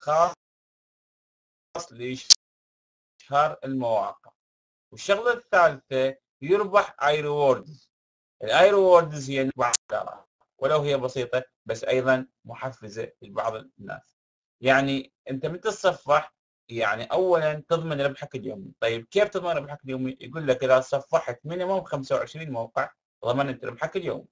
خاص لإشهار المواقع. والشغلة الثالثة يربح اي ريوردز. الاي ريوردز هي بعض ولو هي بسيطة بس ايضا محفزة لبعض الناس. يعني انت من تتصفح يعني اولا تضمن ربحك اليومي. طيب كيف تضمن ربحك اليومي؟ يقول لك اذا صفحت مينيموم 25 موقع ضمنت ربحك اليومي.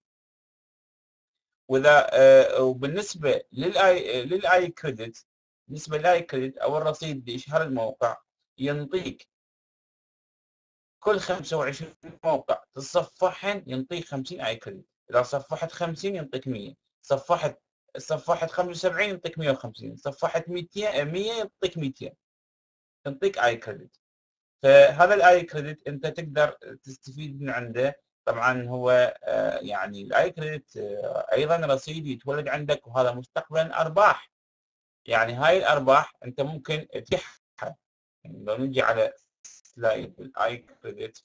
واذا وبالنسبه للاي كريدت، بالنسبه للاي كريدت او الرصيد لاشهار الموقع ينطيك كل 25 موقع تصفحهن ينطيك 50 اي كريدت. اذا صفحت 50 ينطيك 100، صفحت 75 ينطيك 150، صفحت 200 100 ينطيك 200، ينطيك اي كريدت. فهذا الاي كريدت انت تقدر تستفيد من عنده. طبعا هو يعني الاي كريدت ايضا رصيد يتولد عندك، وهذا مستقبلا ارباح. يعني هاي الارباح انت ممكن تفتحها. يعني لو نجي على سلايد الاي كريدت،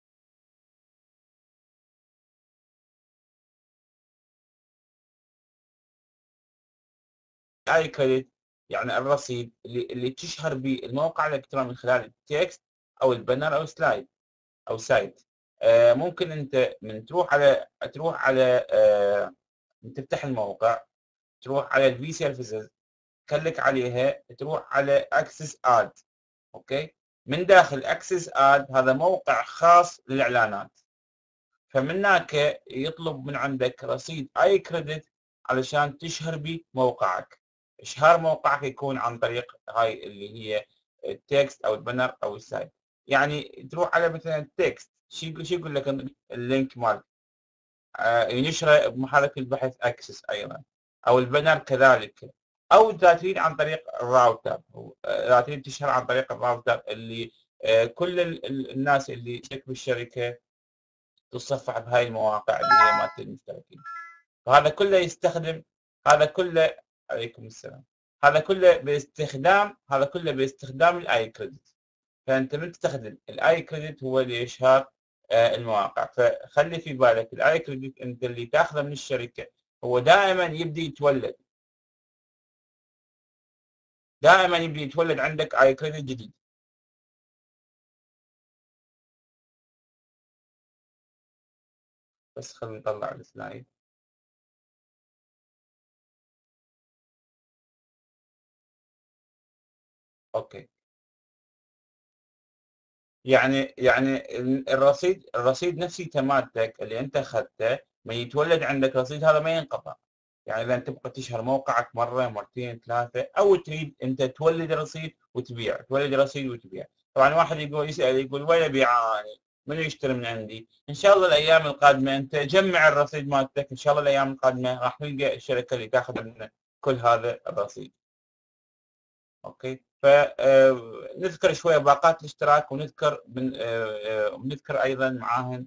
الاي كريدت يعني الرصيد اللي تشهر به الموقع الالكتروني من خلال التكست او البانر او سلايد او سايت. ممكن انت من تروح على تفتح الموقع، تروح على الفي سيرفيسز، كلك عليها، تروح على اكسس اد. اوكي، من داخل اكسس اد هذا موقع خاص للاعلانات. فمن هناك يطلب من عندك رصيد اي كريدت علشان تشهر به موقعك. اشهار موقعك يكون عن طريق هاي اللي هي التكست او البنر او السايت. يعني تروح على مثلا التكست، شو يقول لك اللينك مال ينشره بمحرك البحث اكسس ايضا، او البنر كذلك، او اذا تريد عن طريق الراوتر، اذا تريد تشهر عن طريق الراوتر اللي كل الناس اللي تشترك بالشركه تصفح بهاي المواقع اللي هي مالت المشتركين. فهذا كله يستخدم، هذا كله عليكم السلام، هذا كله باستخدام الاي كريدت. فانت من تستخدم الاي كريدت هو لاشهار المواقع. فخلي في بالك الاي كريدت انت اللي تاخذه من الشركه هو دائما يبدي يتولد، دائما يبدي يتولد عندك اي كريدت جديد. بس خلينا نطلع السلايد. اوكي، يعني الرصيد نفسي تمادك اللي انت اخذته ما يتولد عندك رصيد، هذا ما ينقطع. يعني اذا انت تبغى تشهر موقعك مره مرتين ثلاثه، او تريد انت تولد رصيد وتبيع، تولد رصيد وتبيع. طبعا واحد يسال يقول وين ابيع اني؟ منو يشتري من عندي؟ ان شاء الله الايام القادمه انت جمع الرصيد مالتك، ان شاء الله الايام القادمه راح تلقى الشركه اللي تاخذ منك كل هذا الرصيد. اوكي، فنذكر شويه باقات الاشتراك، ونذكر ونذكر ايضا معاهن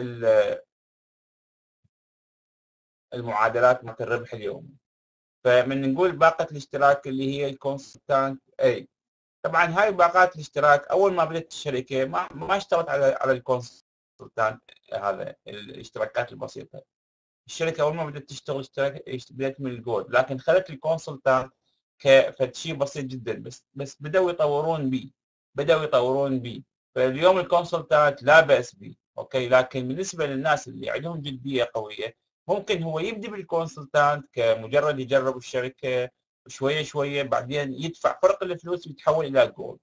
المعادلات مالت الربح اليومي. فمن نقول باقه الاشتراك اللي هي الكونستانت اي. طبعا هاي باقات الاشتراك اول ما بدات الشركه ما اشتغلت على الكونستانت، هذا الاشتراكات البسيطه. الشركه اول ما بدات تشتغل بدات من الجولد، لكن خلت الكونسلتانت كفد شيء بسيط جدا. بس بداوا يطورون بيه. فاليوم الكونسلتانت لا باس به. اوكي، لكن بالنسبه للناس اللي عندهم جديه قويه ممكن هو يبدي بالكونسلتانت كمجرد يجرب الشركه شويه شويه، بعدين يدفع فرق الفلوس ويتحول الى جولد.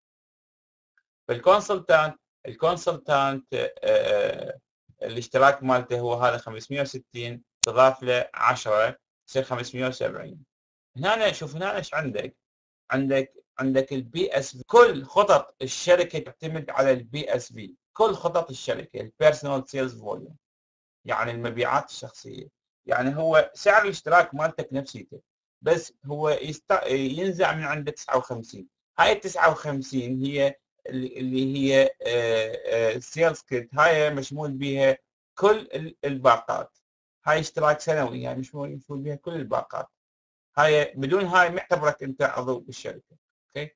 فالكونسلتانت الاشتراك مالته هو هذا 560، تضاف له 10 تصير 570. هنا شوف هنا ايش عندك؟ عندك البي اس في. كل خطط الشركه تعتمد على البي اس في، كل خطط الشركه البيرسونال سيلز فوليوم، يعني المبيعات الشخصيه. يعني هو سعر الاشتراك مالتك نفسيته، بس هو ينزع من عندك 59. هاي ال 59 هي اللي هي سيلز كيت، هاي مشمول بها كل الباقات. هاي اشتراك سنوي، يعني مشمول بها كل الباقات. هاي بدون هاي ما يعتبرك انت عضو بالشركه. اوكي،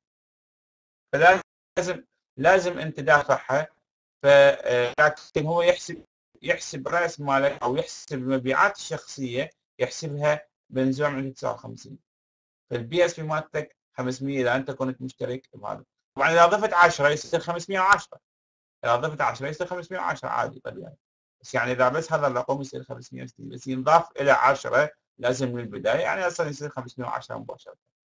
فلازم انت دافعها. لكن هو يحسب راس مالك او يحسب المبيعات الشخصيه، يحسبها بنزوع من 59. فالبي اس بي مالتك 500 اذا انت كنت مشترك بهذا. طبعا اذا ضفت 10 يصير 510، اذا ضفت 10 يصير 510 عادي طبيعي. بس يعني اذا بس هذا الرقم يصير 560، بس ينضاف الى 10 لازم من البدايه، يعني اصلا يصير 510 مباشره.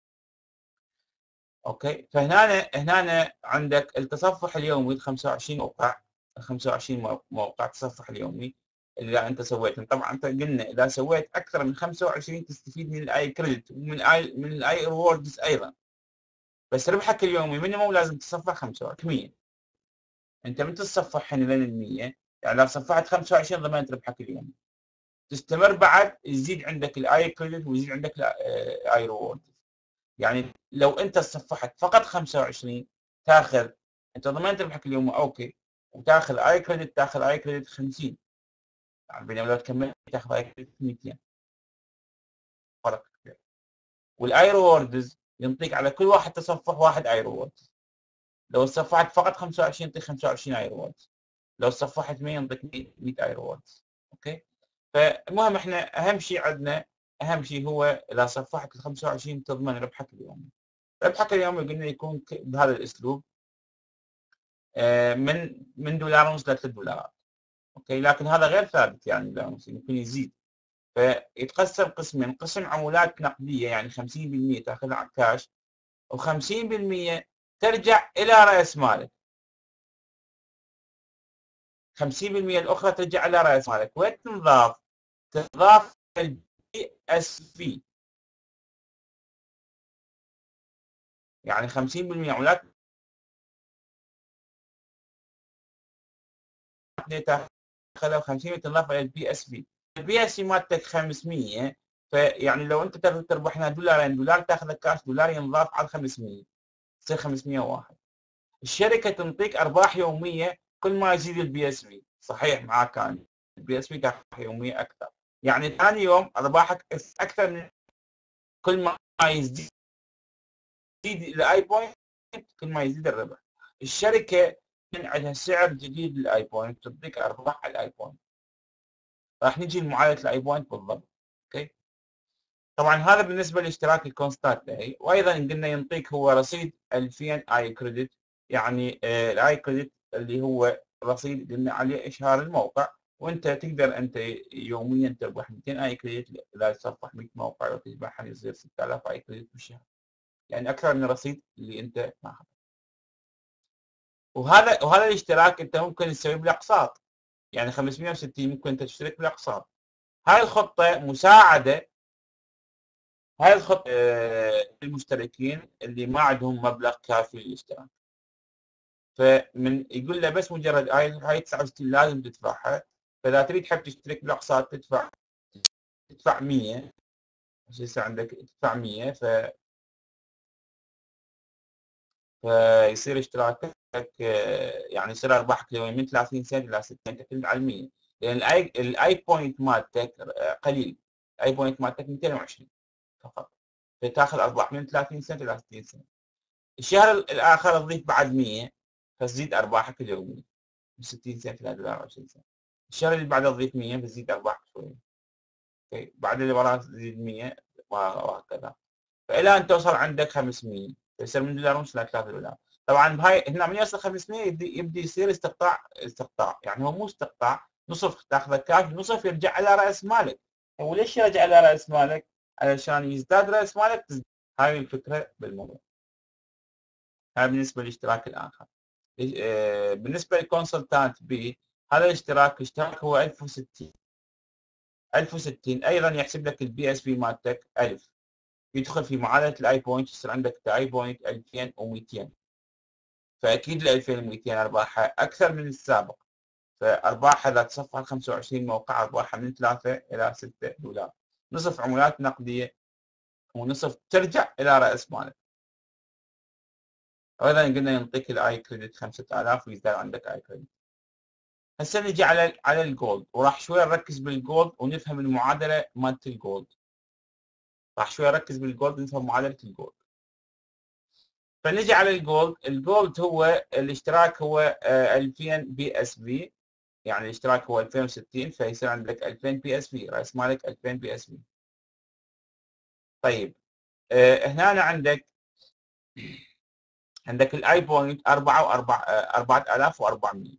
اوكي، فهنا عندك التصفح اليومي ال 25 موقع، ال 25 موقع تصفح اليومي اللي انت سويتهم. طبعا انت قلنا اذا سويت اكثر من 25 تستفيد من الاي كريدت ومن الاي ريوردز ايضا. بس ربحك اليومي مينيموم لازم تصفح 25. انت من تتصفح هنا لين ال 100، يعني لو صفحت 25 ضمنت ربحك اليومي. تستمر بعد يزيد عندك الاي كريدت ويزيد عندك الاي ريورد. يعني لو انت صفحت فقط 25 تاخذ، انت ضمنت ربحك اليوم اوكي، وتاخذ اي كريدت، تاخذ اي كريدت 50، يعني بينما لو تكمل تاخذ اي كريدت 200. فرق كبير. والاي ريوردز ينطيك على كل واحد تصفح واحد اي ريورد. لو صفحت فقط 25 يعطيك 25 اي ريورد، لو صفحت 100 يعطيك 100 اي ريورد. اوكي، فالمهم احنا اهم شيء عندنا، اهم شيء هو اذا صفحت ال 25 تضمن ربحك اليومي. ربحك اليومي قلنا يكون بهذا الاسلوب، من دولار ونص ل 3 دولارات. اوكي، لكن هذا غير ثابت، يعني دولار ونص يمكن يزيد. فيتقسم قسمين، قسم عمولات نقديه يعني 50% تاخذها كاش، و50% ترجع الى راس مالك. 50% الاخرى ترجع الى راس مالك. وين تنضاف؟ تضاف البي اس في، يعني 50% عمولات تاخذها، و50 تنضاف الى البي اس في. البي اس في مالتك 500، فيعني لو انت تربح هنا دولارين، دولار تاخذ كاش، دولار ينضاف على 500 تصير 501. الشركه تنطيك ارباح يوميه كل ما يزيد البي اس في. صحيح معك كان البي اس في تاخذ يوميه اكثر، يعني ثاني يوم ارباحك اكثر من كل ما يزيد الاي بوينت، كل ما يزيد الربح. الشركه من عندها سعر جديد للاي بوينت تعطيك ارباح على الاي بوينت. راح نجي لمعادله الاي بوينت بالضبط. اوكي، طبعا هذا بالنسبه لاشتراك الكونستات هي. وايضا قلنا ينطيك هو رصيد 2000 اي كريدت، يعني الاي كريدت اللي هو رصيد قلنا عليه اشهار الموقع، وانت تقدر انت يوميا تربح 200 اي كريدت. اذا تصفح 100 موقع وتربحها يصير 6000 اي كريدت بالشهر، يعني اكثر من الرصيد اللي انت ماخذه. وهذا الاشتراك انت ممكن تسويه بالاقساط، يعني 560 ممكن انت تشترك بالاقساط. هاي الخطه مساعده، هاي الخطة للمشتركين اللي ما عندهم مبلغ كافي للاشتراك. فمن يقول له بس مجرد هاي 69 لازم تدفعها. فاذا تريد حق تشترك بالاقساط تدفع 100، يصير عندك تدفع 100 فيصير اشتراكك يعني يصير ارباحك من 30 سنت الى 60 تعتمد على 100، لان الاي بوينت مالتك قليل. الاي بوينت مالتك 220 فقط، فتاخذ ارباح من 30 سنت الى 60 سنت. الشهر الاخر تضيف بعد 100 فتزيد ارباحك اليوميه من 60 سنت الى دولار 20 سنت. الشهر اللي بعده تضيف 100 فتزيد ارباحك شويه. اوكي، بعد اللي وراه تزيد 100 وهكذا، فالى ان توصل عندك 500 يصير من دولار ونص ل 3 دولار. طبعا بهاي هنا من يوصل 500 يبدي يصير استقطاع، يعني هو مو استقطاع، نصف تاخذه كاش، نصف يرجع على راس مالك. هو ليش يرجع على راس مالك؟ علشان يزداد راس مالك تزداد. هاي الفكره بالموضوع. هذا بالنسبه للاشتراك الاخر. بالنسبه للكونسلتانت بي، هذا الاشتراك هو 1060. 1060 ايضا يحسب لك البي اس بي مالتك 1000، يدخل في معادله الاي بوينت، يصير عندك اي بوينت 2200. فاكيد ال 2200 ارباحها اكثر من السابق. فارباحها اذا تصفح 25 موقع ارباحها من 3 الى 6 دولار، نصف عملات نقديه ونصف ترجع الى راس مالك. وايضا قلنا ينطيك الاي كريدت 5000 ويزداد عندك اي كريدت. هسه نجي على الجولد، وراح شوي نركز بالجولد ونفهم المعادله مالت الجولد. راح شوي اركز بالجولد ونفهم معادله الجولد. فنجي على الجولد. الجولد هو الاشتراك هو 2000 بي اس بي، يعني الاشتراك هو 2060 فيصير عندك 2000 بي اس بي، راس مالك 2000 بي اس بي. طيب هنا عندك عندك الاي بوينت 4400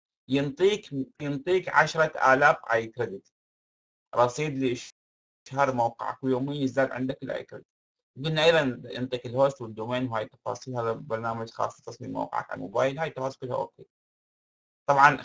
ينطيك 10000 اي كريدت رصيد لاشهار موقعك ويوميا يزداد عندك الاي كريدت. قلنا ايضا ينطيك الهوست والدومين وهاي التفاصيل، هذا برنامج خاص بتصميم موقعك على الموبايل، هاي التفاصيل كلها اوكي. طبعا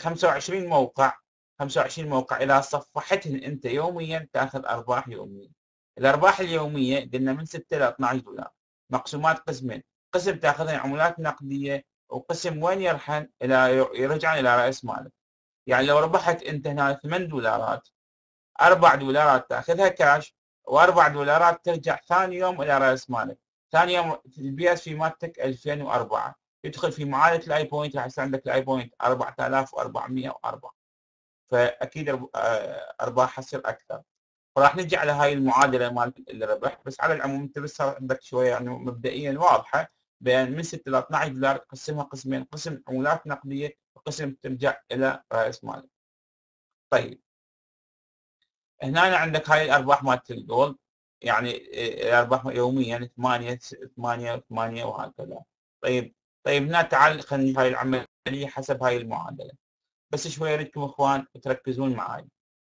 25 موقع اذا صفحتهن انت يوميا تاخذ ارباح يوميا. الارباح اليوميه قلنا من 6 ل 12 دولار، مقسومات قسمين، قسم تاخذها عملات نقديه وقسم وين يرحل يرجع الى راس مالك. يعني لو ربحت انت هنا 8 دولارات، 4 دولارات تاخذها كاش و4 دولارات ترجع ثاني يوم الى راس مالك. ثاني يوم البي اس في مالتك 2004 يدخل في معادله الاي بوينت، راح يصير عندك الاي بوينت 4404، فاكيد ارباح تصير اكثر. فراح نجي على هاي المعادله مالت الربح. بس على العموم انت بس صار عندك شويه يعني مبدئيا واضحه، بين من 6 ل 12 دولار تقسمها قسمين، قسم عملات نقديه وقسم ترجع الى راس مالك. طيب هنا عندك هاي الارباح مالت الجولد، يعني الارباح يوميا 8 8 8 وهكذا. طيب هنا تعال خلينا نشوف هاي العمليه حسب هاي المعادله. بس شويه اريدكم اخوان تركزون معي.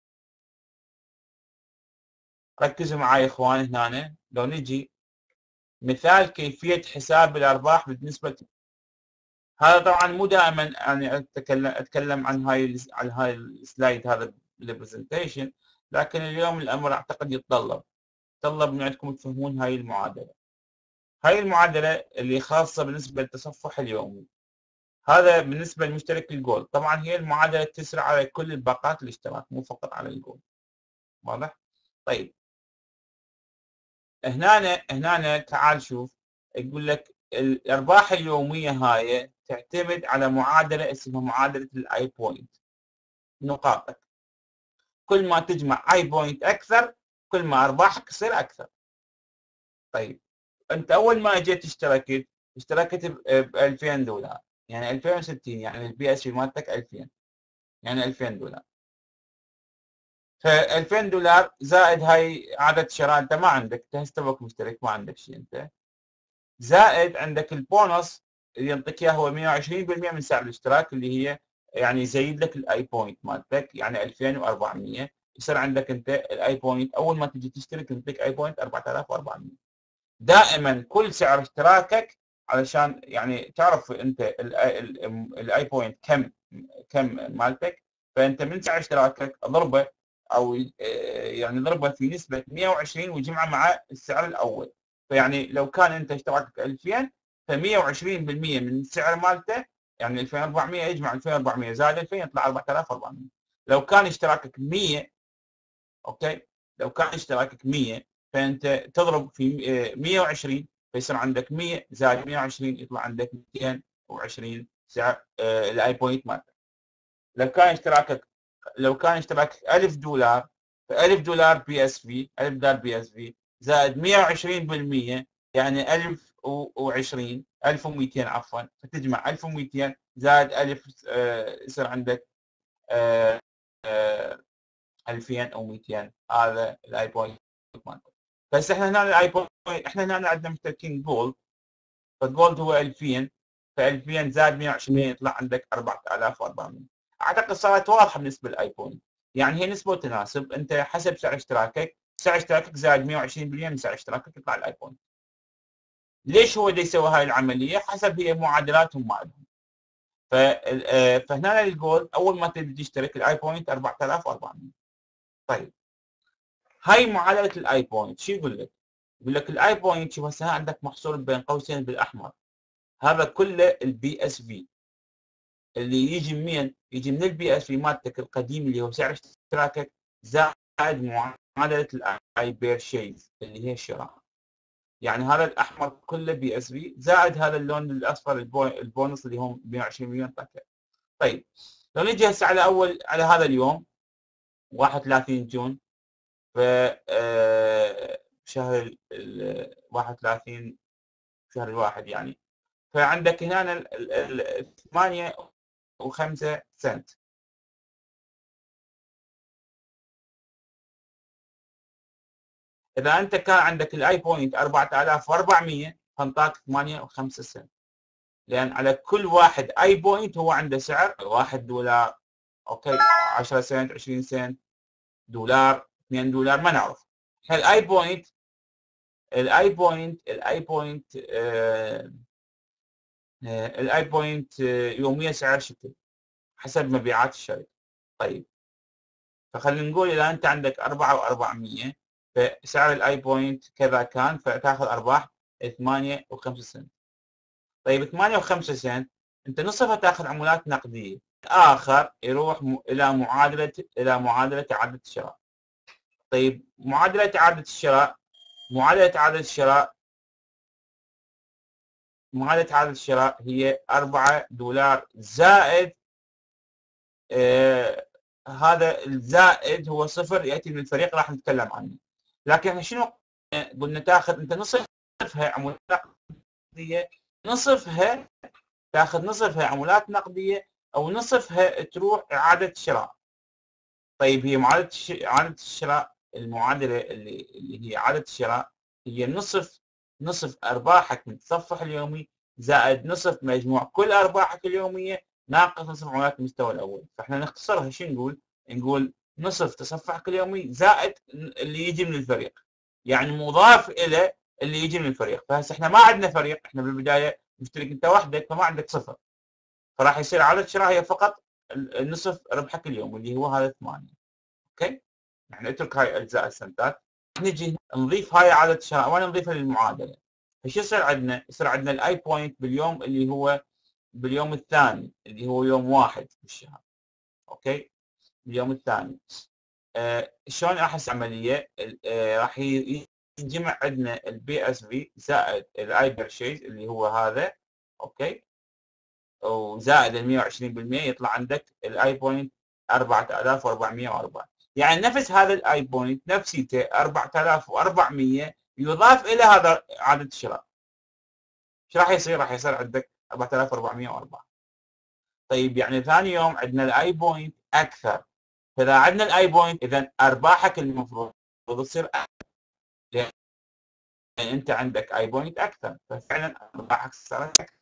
ركزوا معي يا اخوان. هنا لو نجي مثال كيفيه حساب الارباح بالنسبه، هذا طبعا مو دائما يعني اتكلم عن هاي السلايد هذا البرزنتيشن، لكن اليوم الامر اعتقد يتطلب من عندكم تفهمون هاي المعادله. هاي المعادله اللي خاصه بالنسبه للتصفح اليومي، هذا بالنسبه للمشترك الجولد. طبعا هي المعادله تسرع على كل الباقات الاشتراك مو فقط على الجولد. واضح؟ طيب هنا تعال شوف، يقول لك الارباح اليوميه هاي تعتمد على معادله اسمها معادله الاي بوينت، نقاطك. كل ما تجمع اي بوينت اكثر كل ما ارباحك تصير اكثر. طيب انت اول ما جيت اشتركت ب 2000 دولار، يعني 2060، يعني البي اس في مالتك 2000، يعني 2000 دولار. ف 2000 دولار زائد هاي عدد شراء انت ما عندك، انت توك مشترك ما عندك شيء انت، زائد عندك البونص اللي ينطيك اياه هو 120% من سعر الاشتراك، اللي هي يعني يزيد لك الاي بوينت مالتك، يعني 2400 يصير عندك انت الاي بوينت اول ما تجي تشترك ينطيك اي بوينت 4400. دائما كل سعر اشتراكك علشان يعني تعرف انت الاي بوينت كم مالتك، فانت من سعر اشتراكك ضربه او يعني ضربه في نسبه 120 وجمعه مع السعر الاول. فيعني لو كان انت اشتراكك 2000 ف 120% من السعر مالته يعني 2400 يجمع 2400 زائد 2000 يطلع 4400. لو كان اشتراكك 100، اوكي، لو كان اشتراكك 100 فانت تضرب في 120 فيصير عندك 100 زائد 120 يطلع عندك 220 سعر الاي بوينت مالتك. لو كان اشتراكك 1000 دولار، ف 1000 دولار بي اس في، 1000 دولار بي اس في زائد 120% يعني 1020 1200 عفوا، فتجمع 1200 زائد 1000 يصير عندك 2200. هذا الاي بوينت مالته. بس احنا هنا الاي بوينت، احنا هنا عندنا مشتركين جولد، فالجولد هو 2000، ف 2000 زائد 120 يطلع عندك 4400. اعتقد صارت واضحه بالنسبه للاي بوينت، يعني هي نسبه وتناسب، انت حسب سعر اشتراكك، سعر اشتراكك زائد 120% من سعر اشتراكك يطلع الاي بوينت. ليش هو يسوي هاي العمليه؟ حسب هي معادلاتهم معهم. فهنا الجولد اول ما تبي تشترك الاي بوينت 4400. طيب هاي معادله الاي بوينت شو يقول لك؟ يقول لك الاي بوينت شوف هسه عندك محصور بين قوسين بالاحمر، هذا كله البي اس في اللي يجي منين؟ يجي من البي اس في مالتك القديم اللي هو سعر اشتراكك زائد معادله الاي بيرشيز اللي هي الشراء. يعني هذا الاحمر كله بي اس في زائد هذا اللون الاصفر البونص اللي هم 120 مليون طاقه. طيب لو نجي هسه على هذا اليوم 31 جون، ف شهر 31 شهر الواحد يعني، فعندك هنا 8 و5 سنت. اذا انت كان عندك الاي بوينت 4400 فانطاك 8.5 سنت، لان على كل واحد اي بوينت هو عنده سعر $1، اوكي 10 سنت 20 سنت دولار $2 ما نعرف. الاي بوينت الاي بوينت يوميا سعر شكل حسب مبيعات الشركه. طيب فخلينا نقول اذا انت عندك 4 و400 فسعر الاي بوينت كذا كان، فتاخذ ارباح 8.5 سنت. طيب 8.5 سنت انت نصفها تاخذ عملات نقديه، اخر يروح الى معادله اعاده الشراء. طيب معادله اعاده الشراء هي $4 زائد هذا الزائد هو صفر ياتي من الفريق راح نتكلم عنه. لكن احنا شنو قلنا؟ تاخذ انت نصفها عملات نقديه، تاخذ نصفها عملات نقديه، او نصفها تروح اعاده شراء. طيب هي اعاده الشراء، المعادله اللي هي اعاده الشراء هي نصف ارباحك من التصفح اليومي زائد نصف مجموع كل ارباحك اليوميه ناقص نصف عملات المستوى الاول. فاحنا نختصرها شو نقول نصف تصفحك اليومي زائد اللي يجي من الفريق، يعني مضاف الى اللي يجي من الفريق. فهسه احنا ما عندنا فريق، احنا بالبدايه مشترك انت وحدك فما عندك صفر، فراح يصير عدد شراء هي فقط نصف ربحك اليومي اللي هو هذا 8. اوكي، يعني اترك هاي اجزاء السنتات، نجي نضيف هاي عدد الشراء وين نضيفها للمعادله. فشو يصير عندنا؟ يصير عندنا الاي بوينت باليوم اللي هو باليوم الثاني اللي هو يوم 1 بالشهر. اوكي، اليوم الثاني شلون راح يصير عمليه؟ راح ينجمع عندنا البي اس في زائد الاي بيرشيز اللي هو هذا، اوكي، وزائد ال 120% يطلع عندك الاي بوينت 4404. يعني نفس هذا الاي بوينت نفسيته 4400 يضاف الى هذا عدد الشراء. ايش راح يصير؟ راح يصير عندك 4404. طيب يعني ثاني يوم عندنا الاي بوينت اكثر، فاذا عندنا الاي بوينت اذا ارباحك المفروض تصير اكثر، لان انت عندك اي بوينت اكثر ففعلا ارباحك صارت اكثر.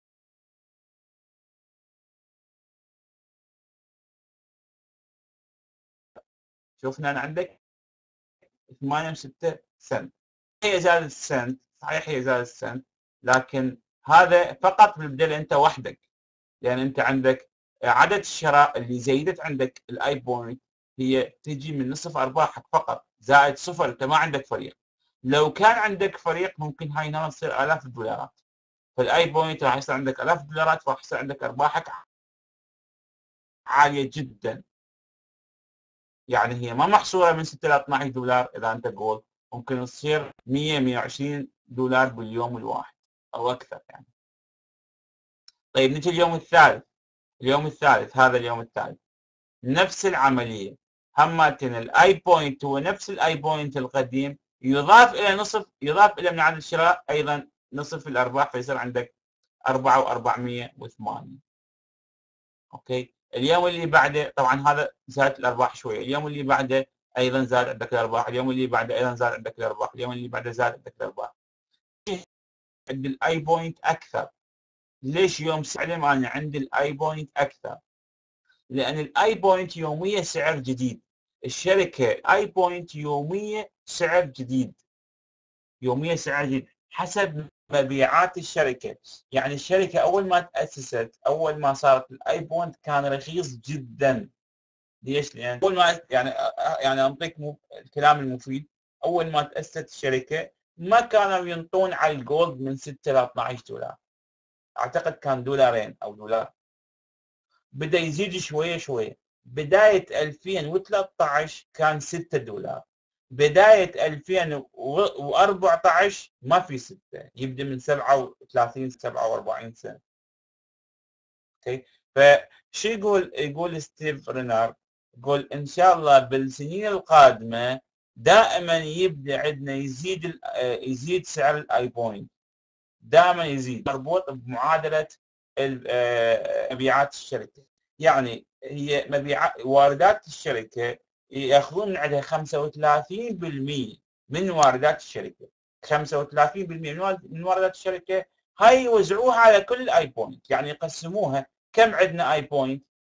شوفنا انا عندك 8.6 سنت، هي زادت السنت صحيح، هي زادت السنت، لكن هذا فقط بالبدايه انت وحدك، لان انت عندك عدد الشراء اللي زيدت عندك الاي بوينت هي تجي من نصف ارباحك فقط زائد صفر، انت ما عندك فريق. لو كان عندك فريق ممكن هاي النمط تصير آلاف الدولارات، فالاي بوينت راح يصير عندك آلاف الدولارات، فراح يصير عندك ارباحك عاليه جدا. يعني هي ما محصوره من 6 الى 12 دولار اذا انت جولد، ممكن تصير 100 120 دولار باليوم الواحد او اكثر يعني. طيب نجي اليوم الثالث، هذا اليوم الثالث نفس العمليه، همتين الاي بوينت هو نفس الاي بوينت القديم، يضاف الى من عدد الشراء ايضا نصف الارباح، فيصير عندك 4408. اوكي، اليوم اللي بعده طبعا هذا زادت الارباح شويه، اليوم اللي بعده ايضا زاد عندك الارباح، اليوم اللي بعده ايضا زاد عندك الارباح، اليوم اللي بعده زاد عندك الارباح. عند الاي بوينت اكثر. ليش يوم سلم انا عندي الاي بوينت اكثر؟ لان الاي بوينت يوميه سعر جديد، الشركه اي بوينت يوميه سعر جديد، حسب مبيعات الشركه. يعني الشركه اول ما تاسست، اول ما صارت الاي بوينت كان رخيص جدا. ليش؟ لان اول ما يعني انطيك الكلام المفيد، اول ما تاسست الشركه ما كانوا ينطون على الجولد من 6 ل 12 دولار، اعتقد كان دولارين او دولار، بدا يزيد شويه شويه. بدايه 2013 كان 6 دولار، بدايه 2014 ما في 6، يبدا من 37 47 سنه. اوكي، فشو يقول ستيف رينار؟ يقول ان شاء الله بالسنين القادمه دائما يبدا عندنا يزيد سعر الاي بوينت، دائما يزيد، مربوط بمعادله مبيعات الشركه. يعني هي واردات الشركه ياخذون من عندها 35% من واردات الشركه، 35% من واردات الشركه، هاي يوزعوها على كل الاي بوينت، يعني يقسموها. كم عندنا اي بوينت؟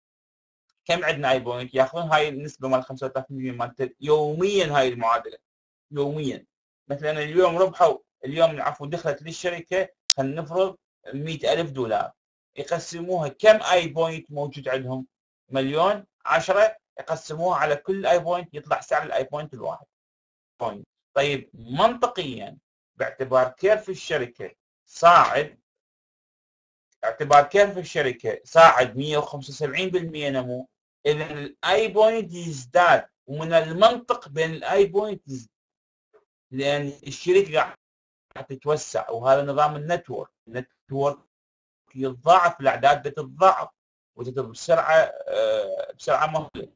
ياخذون هاي النسبه مال 35% مالت يوميا، هاي المعادله يوميا. مثلا اليوم ربحوا، اليوم عفوا دخلت للشركه خلينا نفرض $100,000، يقسموها كم اي بوينت موجود عندهم؟ مليون، 10 يقسموها على كل اي بوينت، يطلع سعر الاي بوينت الواحد بوينت. طيب منطقيا باعتبار كيرف الشركه صاعد، 175% نمو، اذا الاي بوينت يزداد، ومن المنطق بين الاي بوينت يزداد، لان الشركه قاعده تتوسع، وهذا نظام النتورك يتضاعف، الاعداد بتتضاعف بسرعه مهوله.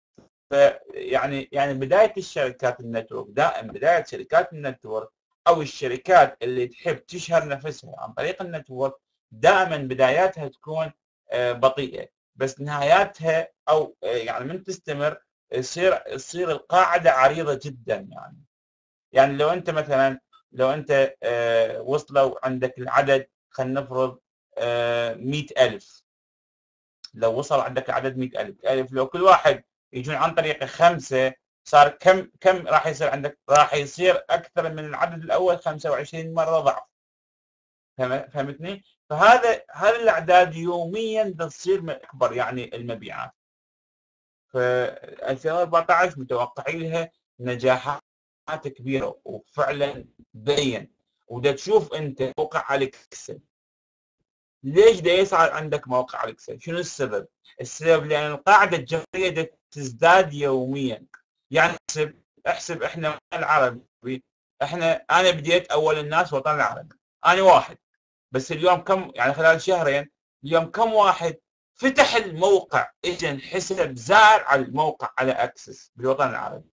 يعني بدايه الشركات النتورك، دائما بدايه شركات النتورك او الشركات اللي تحب تشهر نفسها عن طريق النتورك، دائما بداياتها تكون بطيئه، بس نهاياتها او يعني من تستمر تصير القاعده عريضه جدا. يعني لو انت وصلوا عندك العدد، خلينا نفرض 100,000، لو وصل عندك العدد 100,000 لو كل واحد يجون عن طريق 5، صار كم راح يصير عندك؟ راح يصير اكثر من العدد الاول 25 مره ضعف. فهمتني؟ هذا الاعداد يوميا تصير اكبر، يعني المبيعات. ف 2014 متوقعين لها نجاحات كبيره، وفعلا بين. ودا تشوف انت موقع على الاكسل، ليش دا يصعد عندك موقع على الاكسل؟ شنو السبب؟ السبب لان القاعده الجماهيريه تزداد يوميا. يعني احسب احنا العربي، انا بديت اول الناس وطن العربي، انا واحد، بس اليوم كم، يعني خلال شهرين اليوم كم واحد فتح الموقع، اجى حسب زار على الموقع على اكسس بالوطن العربي؟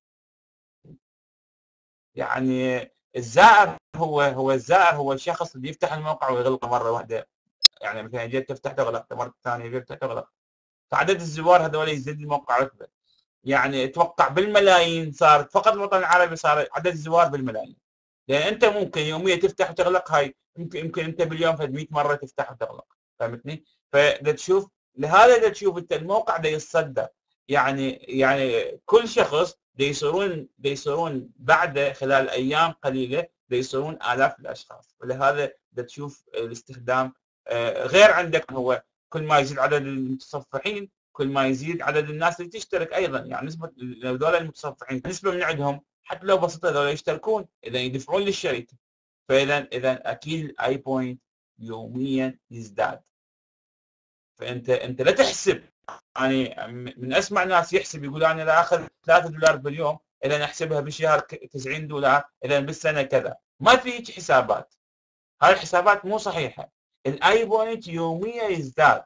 يعني الزائر هو الشخص اللي يفتح الموقع ويغلقه مره واحده، يعني مثلا جيت تفتح تغلق، مره ثانيه تفتح تغلق، فعدد الزوار هذول يزيد الموقع رتبه. يعني اتوقع بالملايين صارت، فقط الوطن العربي صار عدد الزوار بالملايين، لان انت ممكن يوميا تفتح وتغلق، هاي يمكن انت باليوم فد 100 مره تفتح وتغلق. فهمتني؟ فدا تشوف، لهذا دا تشوف انت الموقع دا يتصدى، يعني كل شخص دا يصيرون بعد خلال ايام قليله دا يصيرون الاف الاشخاص. ولهذا دا تشوف الاستخدام غير عندك، هو كل ما يزيد عدد المتصفحين كل ما يزيد عدد الناس اللي تشترك ايضا. يعني نسبه هذول المتصفحين نسبه من عندهم حتى لو بسيطه هذول يشتركون، اذا يدفعون للشركه. اذا اكيد الاي بوينت يوميا يزداد. فانت لا تحسب، يعني من اسمع ناس يحسب يقول انا لا اخذ $3 باليوم، اذا نحسبها بالشهر $90، اذا بالسنه كذا. ما في هيك حسابات، هاي الحسابات مو صحيحه. الاي بوينت يوميا يزداد،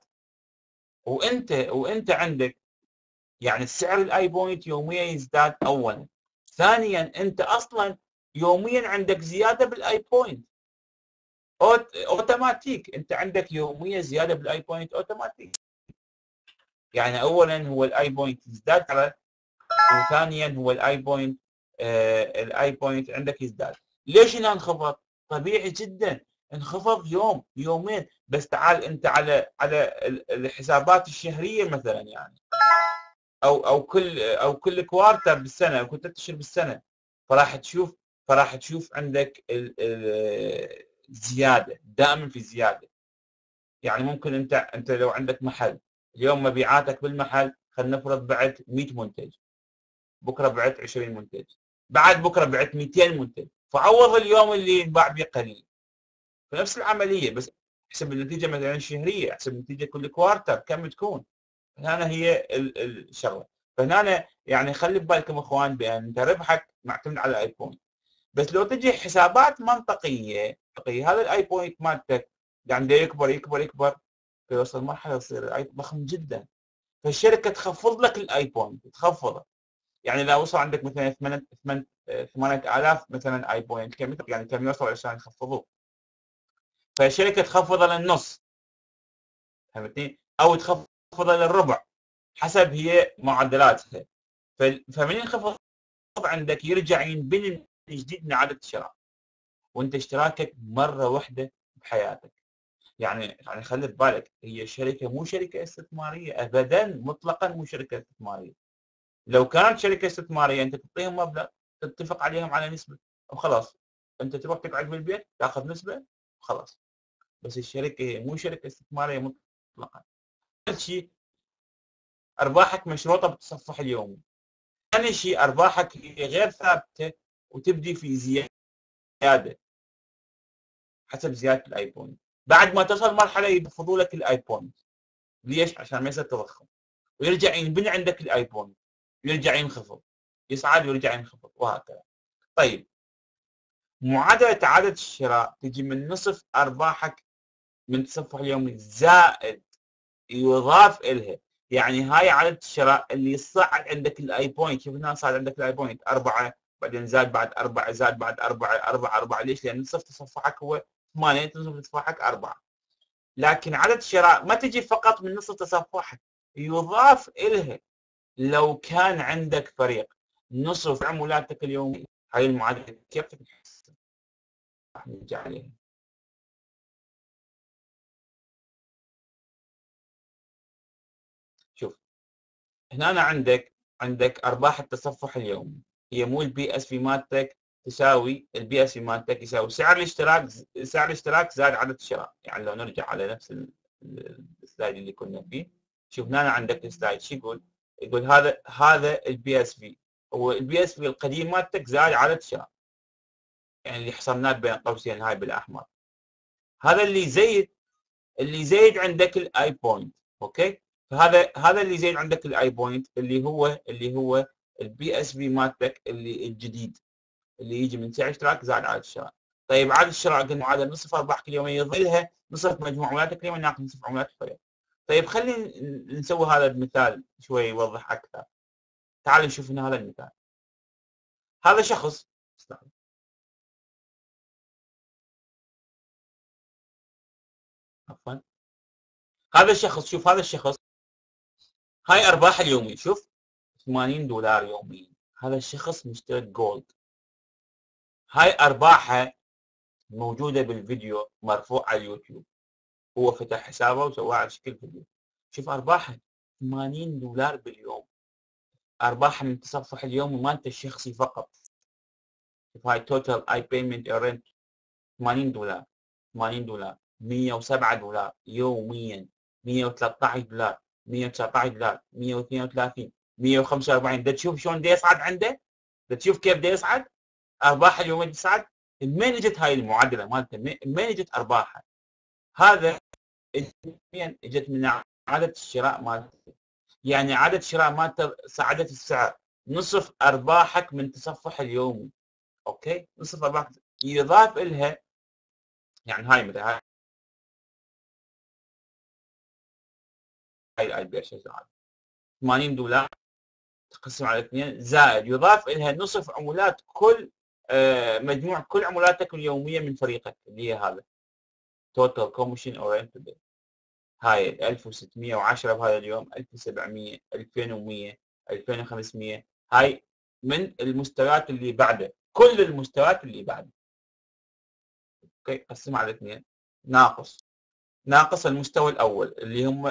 وانت عندك يعني السعر الاي بوينت يوميا يزداد اولا. ثانيا انت اصلا يوميا عندك زياده بالاي بوينت اوتوماتيك، انت عندك يوميا زياده بالاي بوينت اوتوماتيك. يعني اولا هو الاي بوينت يزداد على، وثانيا هو الاي بوينت عندك يزداد. ليش هنا انخفض؟ طبيعي جدا، انخفض يوم يومين، بس تعال انت على الحسابات الشهريه مثلا، يعني او كل كوارتر بالسنه، او كل 3 اشهر بالسنه، فراح تشوف عندك الزياده، دائما في زياده. يعني ممكن انت لو عندك محل، اليوم مبيعاتك بالمحل خلينا نفرض بعت 100 منتج، بكره بعت 20 منتج، بعد بكره بعت 200 منتج، فعوض اليوم اللي ينباع به قليل. فنفس العمليه، بس احسب النتيجه مثلا الشهريه، احسب النتيجه كل كوارتر كم تكون. هنا هي الشغله. فهنا يعني خلي ببالكم اخوان بان انت ربحك معتمد على الاي بوينت، بس لو تجي حسابات منطقيه، هذا الاي بوينت مالتك يعني يكبر يكبر يكبر، فيوصل مرحله يصير الاي ضخم جدا، فالشركه تخفض لك الاي بوينت، تخفضه. يعني اذا وصل عندك مثلا 8,000 مثلا اي بوينت، يعني كم يوصل عشان يخفضوه؟ فالشركه تخفضه للنص، فهمتني؟ او تخفضه للربع، حسب هي معدلاتها. فمن ينخفض عندك يرجع ينبني من جديد من اعاده الشراء. وانت اشتراكك مره واحده بحياتك. يعني خلي في بالك، هي شركه مو شركه استثماريه ابدا، مطلقا مو شركه استثماريه. لو كانت شركه استثماريه انت تعطيهم مبلغ، تتفق عليهم على نسبه وخلاص، انت تروح تقعد بالبيت تاخذ نسبه وخلاص. بس الشركه هي مو شركه استثماريه مطلقا. اول شيء ارباحك مشروطه بالتصفح اليومي. ثاني شيء ارباحك هي غير ثابته وتبدي في زياده حسب زياده الايبون. بعد ما تصل مرحله يخفضوا لك الايبون. ليش؟ عشان ما يصير تضخم، ويرجع ينبني عندك الايبون، يرجع ينخفض، يصعد ويرجع ينخفض وهكذا. طيب، معادله اعاده الشراء تجي من نصف ارباحك من التصفح اليومي زائد يضاف الها. يعني هاي اعاده الشراء اللي صعد عندك الاي بوينت. شوف هنا صار عندك الاي بوينت 4، بعدين زاد بعد 4، زاد بعد 4، 4 4. ليش؟ لان نصف تصفحك هو 8، نصف تصفحك 4. لكن عدد الشراء ما تجي فقط من نصف تصفحك، يضاف الها لو كان عندك فريق نصف عمولاتك اليومية. هاي المعادله كيف تحسب؟ راح نرجع عليها. شوف هنا أنا عندك ارباح التصفح اليومي، هي مو البي اس في مالتك تساوي البي اس في مالتك يساوي سعر الاشتراك، سعر الاشتراك زائد عدد الشراء. يعني لو نرجع على نفس السلايد اللي كنا فيه، شوف هنا عندك السلايد شو يقول؟ يقول هذا البي اس في، هو البي اس في القديم مالتك زائد عدد الشراء، يعني اللي حصلناه بين قوسين هاي بالاحمر. هذا اللي زايد عندك الاي بوينت. اوكي، فهذا اللي زايد عندك الاي بوينت اللي هو البي اس بي مالتك اللي الجديد، اللي يجي من سعر اشتراك زائد عدد الشراء. طيب عدد الشراء قلنا معادله نصف ارباحك اليوميه يظلها نصف مجموع عملاتك اليوميه ناقص نصف عملات الفريق. طيب خلينا نسوي هذا المثال شوي يوضح اكثر. تعال نشوف هنا هذا المثال. هذا شخص، عفوا، هذا الشخص، شوف هذا الشخص، هاي ارباح اليوميه، شوف $80 يوميا. هذا الشخص مشترك جولد، هاي ارباحه موجوده بالفيديو مرفوع على اليوتيوب. هو فتح حسابه وسواه على شكل فيديو. شوف ارباحه $80 باليوم، ارباحه من التصفح اليومي مالته الشخصي فقط. شوف هاي توتال اي بيمنت رنت $80، $80، $107 يوميا، $113، $119، $132، $145. دا تشوف شلون دا يصعد عنده؟ دا تشوف كيف دا يصعد؟ ارباح اليوميه تصعد. من اجت هاي المعادله مالته؟ من اجت ارباحها؟ هذا اجت من عدد الشراء مالته. يعني عدد الشراء مالته صعدت السعر نصف ارباحك من تصفح اليومي. اوكي، نصف ارباحك يضاف لها. يعني هاي مثلا هاي الاي بي اتش $80 تقسم على 2 زائد يضاف لها نصف عمولات كل مجموع كل عمولاتك اليوميه من فريقك اللي هي هذا توتال كوميشن اورينتد. هاي 1610 بهذا اليوم، 1700، 2100، 2500. هاي من المستويات اللي بعده، كل المستويات اللي بعده. اوكي، قسمها على 2 ناقص المستوى الاول اللي هم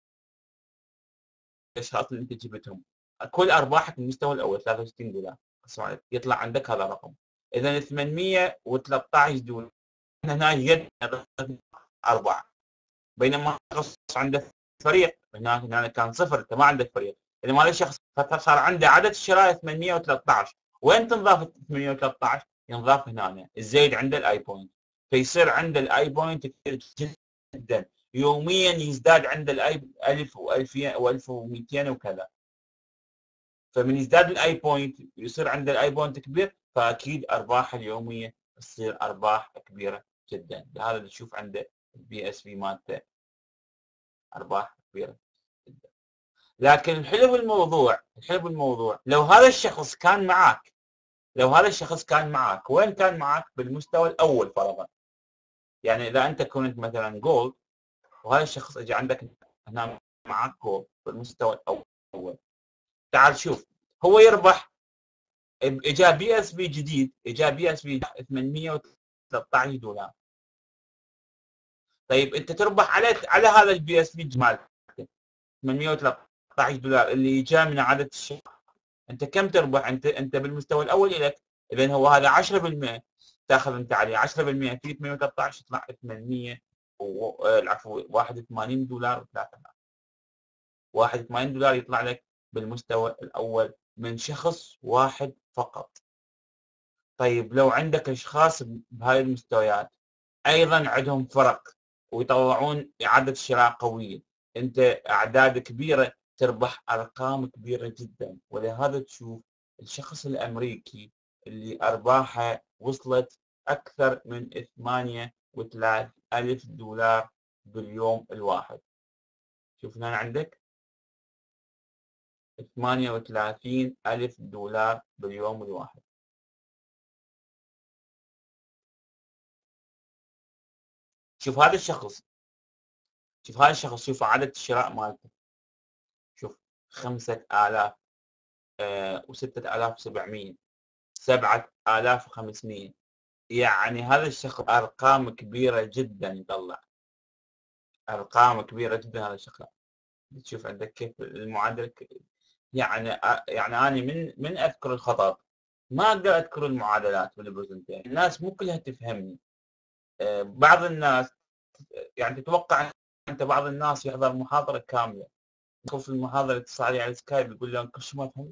الاشخاص اللي انت جبتهم. كل ارباحك المستوى الاول $63 قسم يطلع عندك هذا الرقم. اذا $813. هنا يد 4، بينما شخص عنده فريق هنا كان صفر، انت ما عندك فريق. اذا ما شخص صار عنده عدد الشراء 813. وين تنضاف 813؟ ينضاف هنا الزايد عنده الاي بوينت، فيصير عنده الاي بوينت كثير جدا. يوميا يزداد عنده الاي 1000 و2000 و1200 وكذا. فمن يزداد الاي بوينت يصير عنده الاي بوينت كبير، فاكيد ارباحه اليوميه تصير ارباح كبيره جدا. لهذا تشوف عنده البي اس في مالته ارباح كبيره جدا. لكن الحلو بالموضوع لو هذا الشخص كان معك وين كان معك؟ بالمستوى الاول فرضا. يعني اذا انت كنت مثلا جولد وهذا الشخص اجى عندك هنا معك جولد بالمستوى الاول، تعال شوف هو يربح. اجى بي اس بي جديد، اجى بي اس بي 800 $13. طيب انت تربح على هذا البي اس في مالك $813 اللي جاء من اعاده الشراء. انت كم تربح؟ انت بالمستوى الاول لك، اذا هو هذا 10% تاخذ انت عليه 10% في 813 يطلع 800 العفو $81 و3. $81 يطلع لك بالمستوى الاول من شخص واحد فقط. طيب لو عندك اشخاص بهاي المستويات ايضا عندهم فرق ويطلعون اعاده شراء قويه، انت اعداد كبيره تربح ارقام كبيره جدا. ولهذا تشوف الشخص الامريكي اللي ارباحه وصلت اكثر من $38,000 باليوم الواحد. شوف هنا عندك $38,000 باليوم الواحد. شوف هذا الشخص، شوف عدد الشراء مالته، شوف 5000 و6700 7500. يعني هذا الشخص ارقام كبيره جدا يطلع، ارقام كبيره جدا هذا الشخص. تشوف عندك كيف المعادله يعني انا من اذكر الخطط ما اقدر اذكر المعادلات بالبرزنتيشن. الناس مو كلها تفهمني. بعض الناس يعني تتوقع انت بعض الناس يحضر محاضره كامله يدخل في المحاضره يتصل علي على السكايب يقول لهم كل شيء ما فهمت.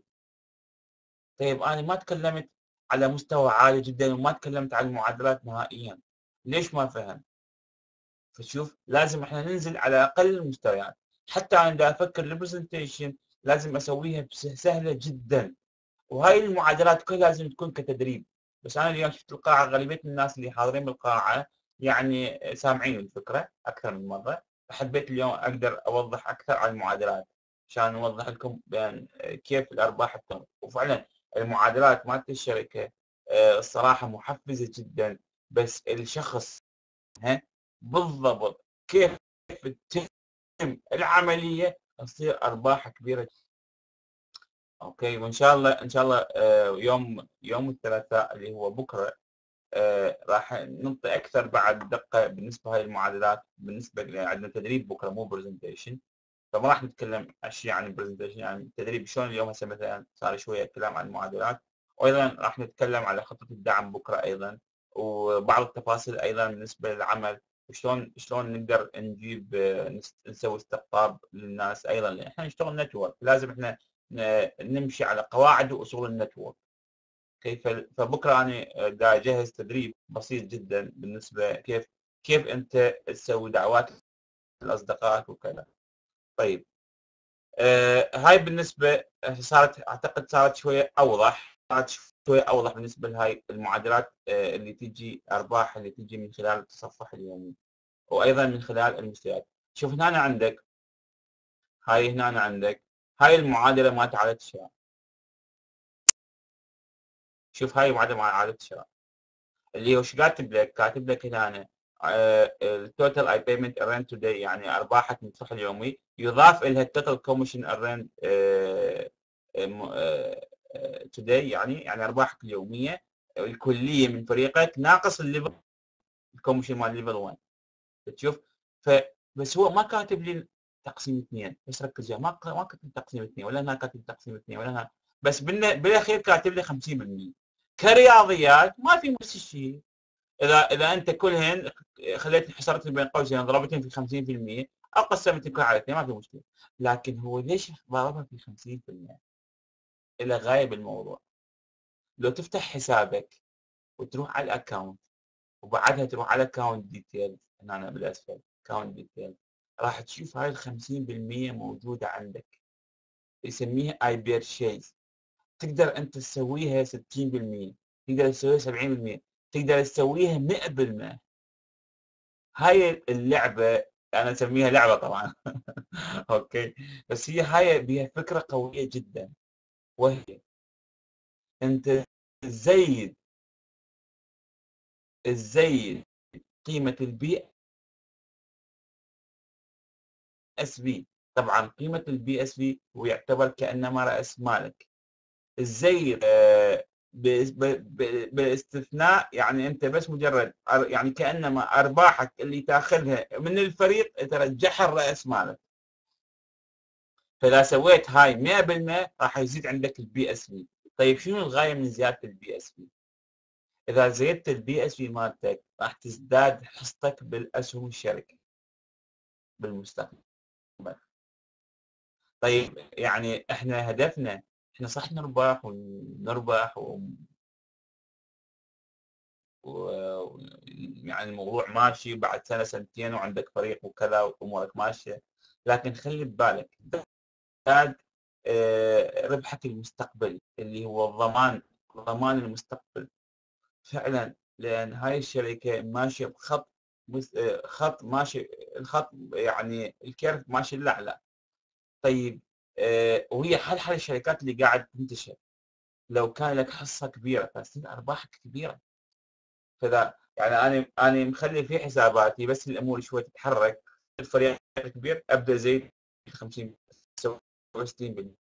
طيب انا ما تكلمت على مستوى عالي جدا وما تكلمت عن المعادلات نهائيا، ليش ما فهم؟ فشوف لازم احنا ننزل على اقل المستويات. حتى انا دا افكر البرزنتيشن لازم اسويها سهله جدا، وهاي المعادلات كلها لازم تكون كتدريب. بس انا اليوم شفت القاعه غالبيه الناس اللي حاضرين بالقاعه يعني سامعين الفكره اكثر من مره، فحبيت اليوم اقدر اوضح اكثر عن المعادلات عشان اوضح لكم بان كيف الارباح تتم. وفعلا المعادلات مالت الشركه الصراحه محفزه جدا، بس الشخص بالضبط كيف تتم العمليه تصير ارباح كبيره. اوكي، وان شاء الله يوم الثلاثاء اللي هو بكره راح ننطي اكثر بعد دقه بالنسبه لهي المعادلات. بالنسبه عندنا تدريب بكره مو برزنتيشن، فما راح نتكلم اشياء عن البرزنتيشن، يعني التدريب شلون اليوم هسه مثلا صار شويه كلام عن المعادلات. وايضا راح نتكلم على خطه الدعم بكره ايضا، وبعض التفاصيل ايضا بالنسبه للعمل وشلون نقدر نجيب نسوي استقطاب للناس. ايضا احنا نشتغل نتورك لازم احنا نمشي على قواعد واصول النتورك. كيف فبكره انا دا اجهز تدريب بسيط جدا بالنسبه كيف انت تسوي دعوات للاصدقاء وكذا. طيب هاي بالنسبه صارت اعتقد صارت شويه اوضح، بالنسبه لهاي المعادلات اللي تجي ارباح اللي تجي من خلال التصفح اليومي وايضا من خلال المستويات. شوف هنا عندك هاي المعادله مالت عدد الشراء. شوف هاي معادله مع عدد الشراء اللي هو ايش كاتب لك؟ كاتب لك هنا التوتال اي بيمنت ارند توداي، يعني ارباحك من الصح اليومي يضاف لها التوتال كوميشن ارند توداي، يعني ارباحك اليوميه الكليه من فريقك ناقص الليفل الكوميشن مال ليفل 1. تشوف بس هو ما كاتب لي تقسيم 2، بس ركز ما كاتب تقسيم 2 ولا هنا كاتب تقسيم 2 ولا هنا، بس بالاخير كاتب لي 50%. كرياضيات ما في نفس الشيء. اذا انت كلهن خليتني حصرتني بين قوسين ضربتهم في 50% او قسمت الكل على 2 ما في مشكله، لكن هو ليش ضربها في 50%؟ الى غايه بالموضوع. لو تفتح حسابك وتروح على الاكونت وبعدها تروح على اكونت ديتيل هنا بالاسفل اكونت ديتيل راح تشوف هاي ال 50% موجوده عندك، يسميها اي بيرشيز. تقدر انت تسويها 60%، تقدر تسويها 70%، تقدر تسويها 100%. هاي اللعبة أنا أسميها لعبة طبعا أوكي، بس هاي بها فكرة قوية جدا، وهي أنت تزيد قيمة البي اس في. طبعا قيمة البي اس في هو يعتبر كأنما رأس مالك. تزيد باستثناء يعني انت بس مجرد يعني كانما ارباحك اللي تاخذها من الفريق ترجعها الراس مالك. فاذا سويت هاي 100% راح يزيد عندك البي اس في. طيب شنو الغايه من زياده البي اس في؟ اذا زيدت البي اس في مالتك راح تزداد حصتك بالاسهم الشركه بالمستقبل. طيب يعني احنا هدفنا، احنا صح نربح ونربح يعني الموضوع ماشي بعد سنه سنتين وعندك فريق وكذا وامورك ماشيه، لكن خلي ببالك زاد ربحك المستقبلي اللي هو ضمان المستقبل فعلا. لان هاي الشركه ماشيه بخط خط ماشي، الخط يعني الكيرف ماشي الاعلى. طيب وهي حل الشركات اللي قاعد تنتشر. لو كان لك حصه كبيره فتصير ارباحك كبيره. فذا يعني انا مخلي في حساباتي بس الامور شوي تتحرك، الفريق كبير ابدا زي 50 60%،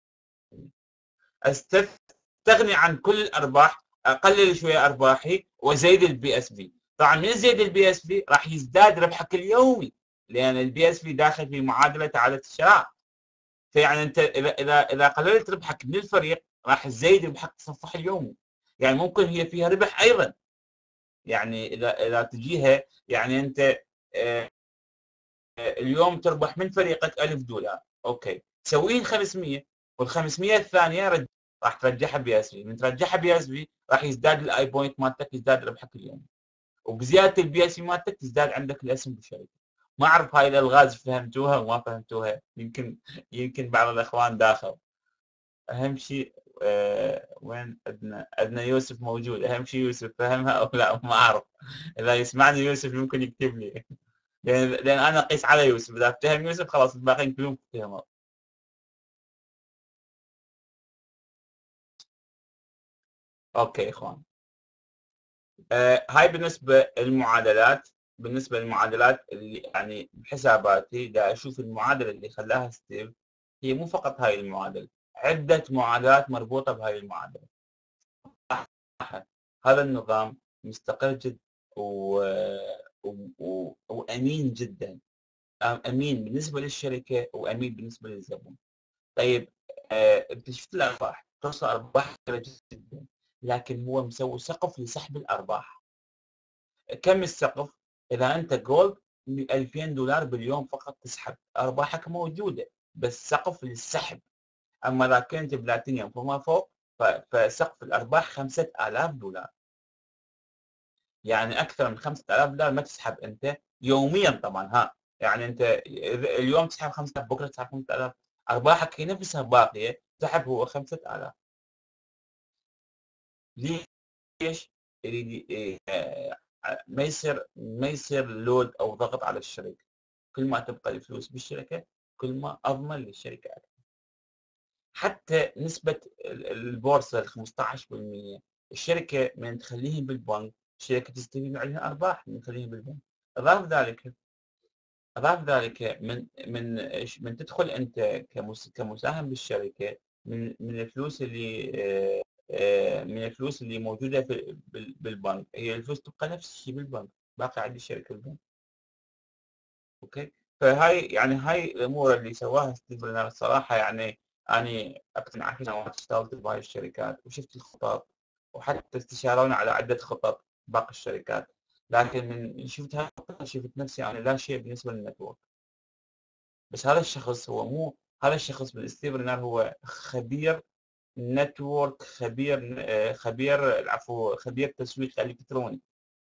استغني عن كل الارباح، اقلل شويه ارباحي وازيد البي اس في. طبعا من زيد البي اس في راح يزداد ربحك اليومي، لان البي اس في داخل في معادله عاده الشراء. فيعني انت اذا قللت ربحك من الفريق راح تزيد ربحك التصفح اليومي. يعني ممكن هي فيها ربح ايضا، يعني اذا تجيها يعني انت اليوم تربح من فريقك $1000، اوكي سويه 500 وال500 الثانيه راح ترجعها بي اس في. من ترجعها بي اس في راح يزداد الاي بوينت مالتك، يزداد ربحك اليومي، وبزياده البي اس في مالتك تزداد عندك الاسهم بالشركه. ما اعرف هاي الالغاز فهمتوها وما فهمتوها، يمكن بعض الاخوان داخل. اهم شيء وين عندنا يوسف موجود، اهم شيء يوسف فهمها او لا ما اعرف. اذا يسمعني يوسف ممكن يكتب لي لان انا اقيس على يوسف، اذا افتهم يوسف خلاص الباقيين كلهم فهموا. اوكي اخوان، هاي بالنسبه للمعادلات اللي يعني بحساباتي دا اشوف المعادله اللي خلاها ستيف. هي مو فقط هاي المعادله، عده معادلات مربوطه بهاي المعادله. هذا النظام مستقر جدا وامين جدا، امين بالنسبه للشركه وامين بالنسبه للزبون. طيب انت شفت الارباح، توصل ارباح كبيره جدا، لكن هو مسوي سقف لسحب الارباح. كم السقف؟ اذا انت جولد $2000 باليوم فقط تسحب، ارباحك موجوده بس سقف للسحب. اما اذا كنت بلاتينيوم فما فوق فسقف الارباح $5000. يعني اكثر من $5000 ما تسحب انت يوميا طبعا. ها يعني انت اليوم تسحب 5000، بكره تسحب 5000، ارباحك هي نفسها باقيه، سحب هو 5000. ليش؟ ما يصير لود او ضغط على الشركه. كل ما تبقى الفلوس بالشركه كل ما اضمن للشركه اكثر. حتى نسبه البورصه ال 15%، الشركه من تخليهم بالبنك الشركه تستفيد من عليها ارباح من تخليهم بالبنك. اضاف ذلك من تدخل انت كمساهم بالشركه، من الفلوس اللي موجوده بالبنك، هي الفلوس تبقى نفس الشيء بالبنك، باقي عندي الشركه بالبنك. اوكي، هاي الامور اللي سواها ستيف برنر الصراحه يعني انا اكثر من 10 سنوات اشتغلت بهاي الشركات وشفت الخطط، وحتى استشارونا على عده خطط باقي الشركات، لكن من شفت هاي الخطه شفت نفسي انا لا شيء بالنسبه للنتورك. بس هذا الشخص هو مو هذا الشخص ستيف برنر هو خبير نتورك، خبير تسويق الكتروني.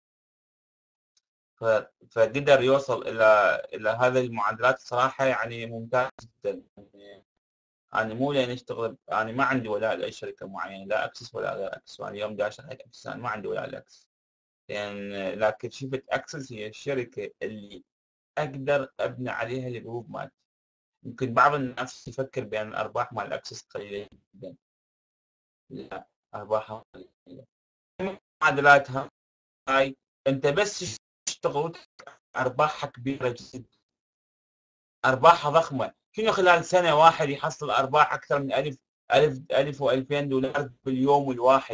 فقدر يوصل الى هذه المعادلات صراحه يعني ممتاز جدا. يعني انا مو لين اشتغل، انا ما عندي ولاء لاي شركه معينه، لا اكسس ولا لا اكسس، انا اليوم داش حق اكسس، انا ما عندي ولاء لاكسس. يعني لكن شفت اكسس هي الشركه اللي اقدر ابني عليها الجروب مالتي. يمكن بعض الناس يفكر بان الارباح مال اكسس قليله جدا، لا ارباحها قليله. معادلاتها هاي انت بس تشتغل ارباحها كبيره جدا، ارباحها ضخمه. شنو خلال سنه واحد يحصل ارباح اكثر من 1000 و2000 دولار باليوم الواحد؟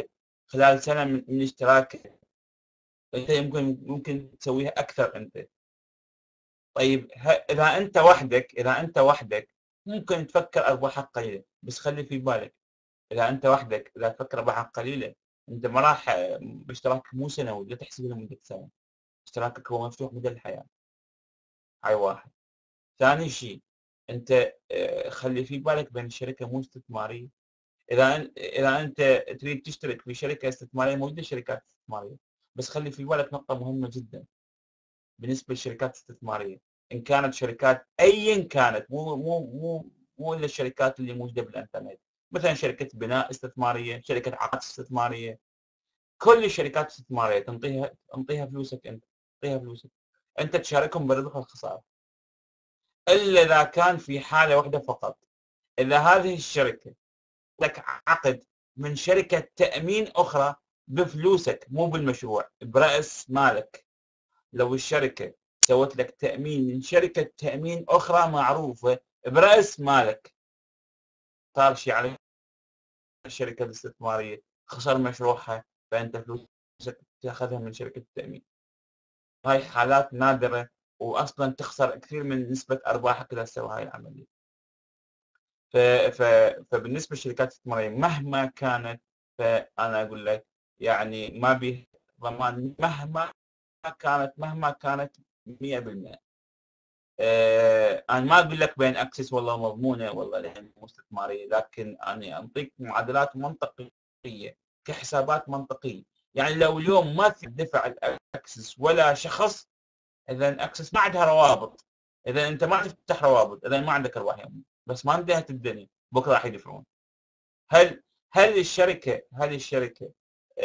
خلال سنة من اشتراكك، انت ممكن تسويها اكثر انت. طيب اذا انت وحدك ممكن تفكر ارباحك قليله، بس خلي في بالك اذا انت وحدك اذا تفكر ارباحك قليله انت ما راح باشتراكك مو سنوي، لا تحسب له مده سنه، اشتراكك هو مفتوح مدى الحياه. هاي واحد. ثاني شيء انت خلي في بالك بين الشركه مو استثماريه. اذا انت تريد تشترك في شركه استثماريه، موجوده شركات استثماريه، بس خلي في بالك نقطه مهمه جدا بالنسبه للشركات الاستثماريه، ان كانت شركات ايا كانت، مو الا الشركات اللي موجوده بالانترنت، مثلا شركه بناء استثماريه، شركه عقد استثماريه، كل الشركات الاستثماريه تنطيها فلوسك انت، تعطيها فلوسك انت تشاركهم بالربح والخساره، الا اذا كان في حاله واحده فقط، اذا هذه الشركه لك عقد من شركه تامين اخرى بفلوسك مو بالمشروع، براس مالك. لو الشركة سوت لك تأمين من شركة تأمين أخرى معروفة برأس مالك، صار شيء على الشركة الاستثمارية، خسر مشروعها، فأنت فلوسك تاخذها من شركة التأمين. هاي حالات نادرة، وأصلا تخسر كثير من نسبة أرباحك إذا سوى هاي العملية. ف... ف... فبالنسبة للشركات الاستثمارية مهما كانت، فأنا أقول لك يعني ما به ضمان مهما كانت 100%. انا ما اقول لك بين اكسس والله مضمونه والله لان مو استثماريه، لكن انا انطيك معادلات منطقيه كحسابات منطقيه. يعني لو اليوم ما دفع الاكسس ولا شخص، اذا اكسس ما عندها روابط، اذا انت ما تفتح روابط، اذا ما عندك ارباح يوميه، بس ما انتهت الدنيا، بكره راح يدفعون. هل هل الشركه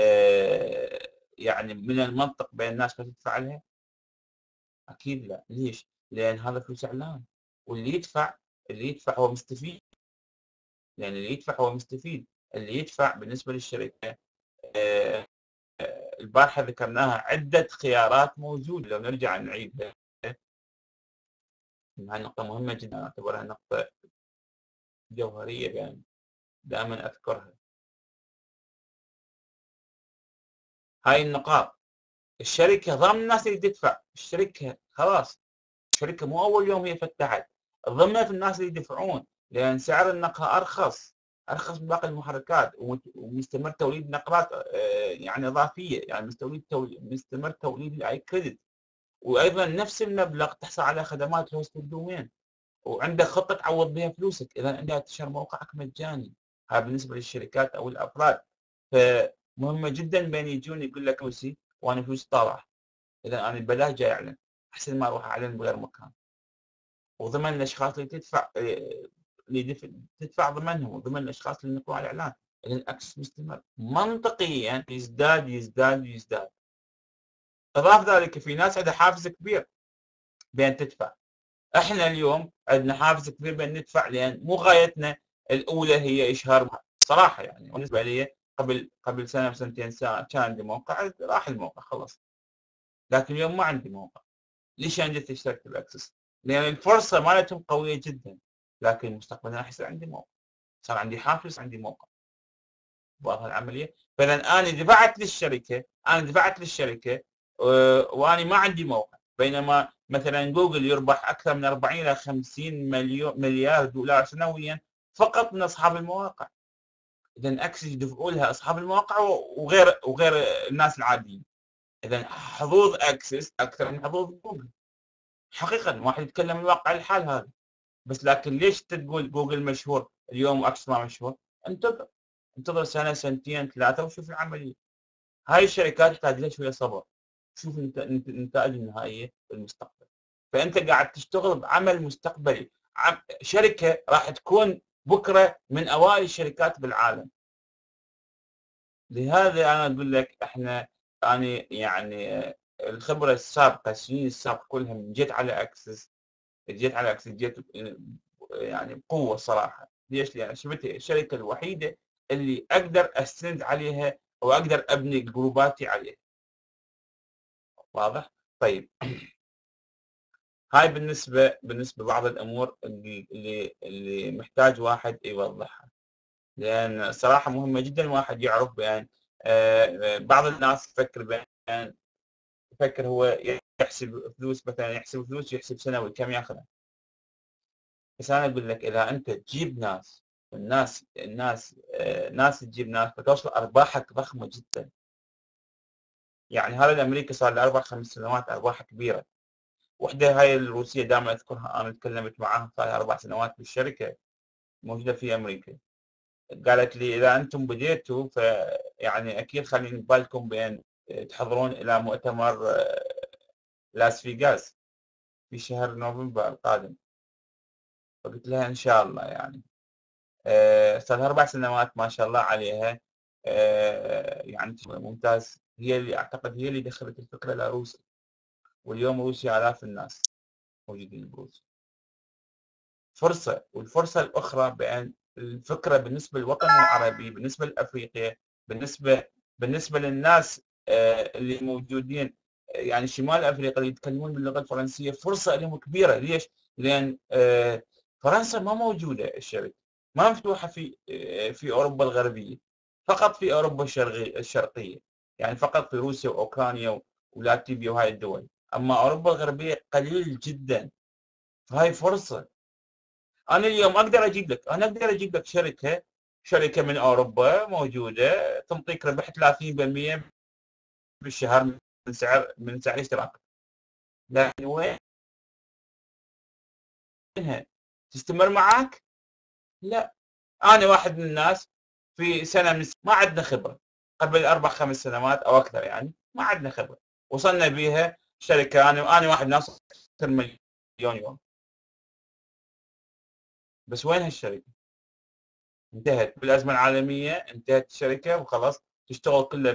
يعني من المنطق بين الناس ما تدفع لها؟ اكيد لا. ليش؟ لان هذا فلوس اعلان، واللي يدفع اللي يدفع هو مستفيد. يعني اللي يدفع هو مستفيد. اللي يدفع بالنسبه للشركه آه، البارحه ذكرناها عده خيارات موجوده، لو نرجع نعيدها، هاي نقطه مهمه جدا، اعتبرها نقطه جوهريه يعني دائما اذكرها. هاي النقاط الشركه ضمن الناس اللي تدفع، الشركه خلاص، الشركه مو اول يوم هي فتحت، ضمنت الناس اللي يدفعون، لان سعر النقله ارخص من باقي المحركات، ومستمر توليد نقلات يعني اضافيه، يعني مستمر توليد الاي كريدت، وايضا نفس المبلغ تحصل على خدمات هوست الدومين، وعندك خطه تعوض بها فلوسك اذا انت تشتري موقعك مجاني. هذا بالنسبه للشركات او الافراد. فمهمه جدا بين يجون يقول لك فلوسي وانا فلوسي طالعه، اذا انا ببلاش جاي اعلن، احسن ما اروح اعلن بغير مكان. وضمن الاشخاص اللي تدفع ضمنهم، وضمن الاشخاص اللي ينقلون على الاعلان، اذا الاكسس مستمر منطقيا يزداد يزداد يزداد. اضاف ذلك في ناس عندها حافز كبير بين تدفع. احنا اليوم عندنا حافز كبير بين ندفع، لان مو غايتنا الاولى هي اشهار. صراحه يعني بالنسبه لي قبل سنه وسنتين كان عندي موقع، راح الموقع خلص، لكن اليوم ما عندي موقع. ليش انا جيت اشتركت باكسس؟ لان الفرصه مالتهم قويه جدا، لكن مستقبلا راح يصير عندي موقع، صار عندي حافز، عندي موقع، واضحه العمليه. فاذا انا دفعت للشركه وانا ما عندي موقع، بينما مثلا جوجل يربح اكثر من 40 الى 50 مليار دولار سنويا فقط من اصحاب المواقع. اذا اكسس يدفعوا لها اصحاب المواقع وغير الناس العاديين. اذا حظوظ اكسس اكثر من حظوظ جوجل. حقيقه واحد يتكلم من واقع الحال هذا. بس لكن ليش تقول جوجل مشهور اليوم واكسس ما مشهور؟ انتظر سنه سنتين ثلاثه وشوف العمليه. هاي الشركات تحتاج لها شويه صبر، شوف النتائج النهائيه في المستقبل. فانت قاعد تشتغل بعمل مستقبلي، شركه راح تكون بكره من اوائل الشركات بالعالم. لهذا انا اقول لك احنا، يعني الخبره السابقه، السنين السابقه كلها من جيت يعني بقوه صراحه. ليش؟ لان شفتها الشركه الوحيده اللي اقدر استند عليها واقدر ابني جروباتي عليها. واضح؟ طيب هاي بالنسبه بعض الامور اللي محتاج واحد يوضحها، لان صراحه مهمه جدا الواحد يعرف بان بعض الناس يفكر هو يحسب فلوس، مثلا يحسب سنوي كم ياخذ. بس انا اقول لك اذا انت تجيب ناس، ناس تجيب ناس فتوصل ارباحك ضخمه جدا. يعني هذا الامريكي صار له 4 5 سنوات ارباح كبيره. وحده هاي الروسيه دائما اذكرها، انا تكلمت معاها صار لها 4 سنوات بالشركه موجوده في امريكا. قالت لي اذا انتم بديتوا فيعني اكيد خليني ببالكم بان تحضرون الى مؤتمر لاس فيغاس في شهر نوفمبر القادم. فقلت لها ان شاء الله يعني. صار لها 4 سنوات ما شاء الله عليها. يعني ممتاز. هي اللي اعتقد هي اللي دخلت الفكره لروسيا، واليوم روسيا الاف الناس موجودين بروسيا. فرصه. والفرصه الاخرى بان الفكره بالنسبه للوطن العربي، بالنسبه لافريقيا، بالنسبه للناس اللي موجودين يعني شمال افريقيا اللي يتكلمون باللغه الفرنسيه، فرصه لهم كبيره. ليش؟ لان فرنسا ما موجوده الشركه، ما مفتوحه في اوروبا الغربيه، فقط في اوروبا الشرقيه، يعني فقط في روسيا واوكرانيا ولاتفيا وهاي الدول. اما اوروبا الغربيه قليل جدا. فهاي فرصه. انا اليوم اقدر اجيب لك شركه من اوروبا موجوده تعطيك ربح 30% بالشهر من سعر اشتراك. لكن وينها؟ تستمر معك؟ لا. انا واحد من الناس في سنه من ما عندنا خبره، قبل 4 5 سنوات او اكثر يعني ما عندنا خبره، وصلنا بيها شركه. انا واحد من الناس اكثر من مليون يوم. بس وين هالشركه؟ انتهت بالازمه العالميه، انتهت الشركه وخلاص. تشتغل كلها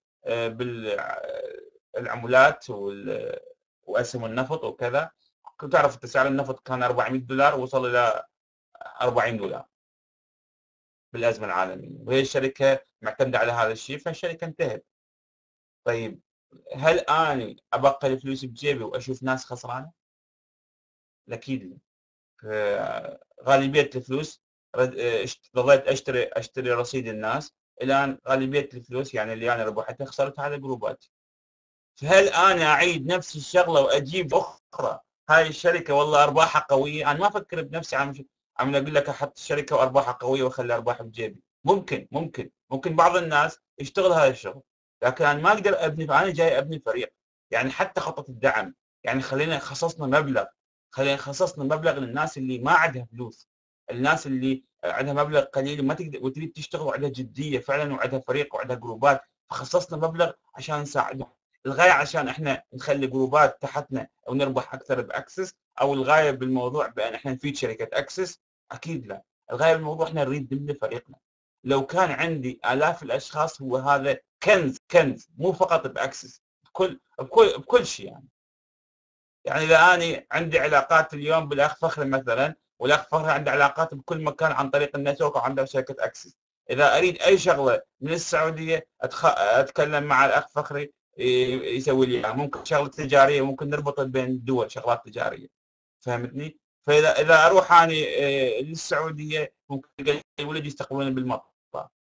بالعملات واسهم النفط وكذا. كنت تعرف انت سعر النفط كان $400 وصل الى $40 بالازمه العالميه، وهي الشركه معتمده على هذا الشيء، فالشركه انتهت. طيب هل اني ابقى الفلوس بجيبي واشوف ناس خسرانه؟ اكيد لا. غالبيه الفلوس ظليت اشتري رصيد الناس. الان غالبيه الفلوس يعني اللي انا ربحتها خسرتها على جروبات. فهل انا اعيد نفس الشغله واجيب اخرى هاي الشركه والله ارباحها قويه؟ انا ما افكر بنفسي عم اقول لك احط الشركه وارباحها قويه واخلي ارباح بجيبي. ممكن بعض الناس يشتغل هذا الشغل، لكن انا ما اقدر ابني. انا جاي ابني فريق. يعني حتى خطه الدعم، يعني خلينا خصصنا مبلغ للناس اللي ما عندها فلوس، الناس اللي عندها مبلغ قليل وما تقدر وتريد تشتغل وعندها جديه فعلا وعندها فريق وعندها جروبات، فخصصنا مبلغ عشان نساعدهم. الغايه عشان احنا نخلي جروبات تحتنا او نربح اكثر باكسس، او الغايه بالموضوع بان احنا نفيد شركه اكسس؟ اكيد لا. الغايه بالموضوع احنا نريد نبني فريقنا. لو كان عندي الاف الاشخاص هو هذا كنز مو فقط باكسس، بكل شيء يعني اذا اني عندي علاقات اليوم بالاخ فخري مثلا، والاخ فخري عنده علاقات بكل مكان عن طريق النتورك وعنده شركه اكسس. اذا اريد اي شغله من السعوديه اتكلم مع الاخ فخري يسوي لي إياها. ممكن شغله تجاريه، ممكن نربط بين الدول شغلات تجاريه. فهمتني؟ فاذا اروح اني للسعوديه ممكن ولدي يستقبلوني بالمطار.